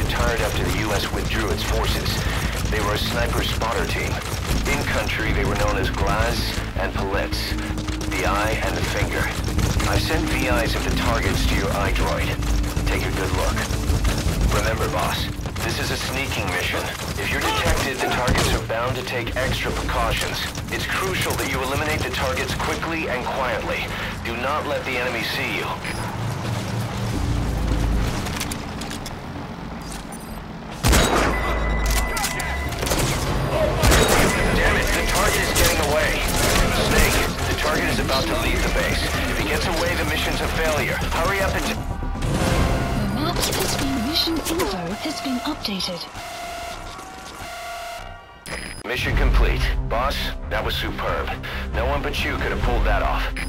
retired after the U.S. withdrew its forces. They were a sniper spotter team. In country, they were known as Glaz and Palitz, the eye and the finger. I've sent VIs of the targets to your iDroid. Take a good look. Remember, boss, this is a sneaking mission. If you're detected, the targets are bound to take extra precautions. It's crucial that you eliminate the targets quickly and quietly. Do not let the enemy see you. Damn it, the target is getting away. Snake, the target is about to leave the base. If he gets away, the mission's a failure. Hurry up and... The map between mission info has been updated. Mission complete. Boss, that was superb. No one but you could have pulled that off.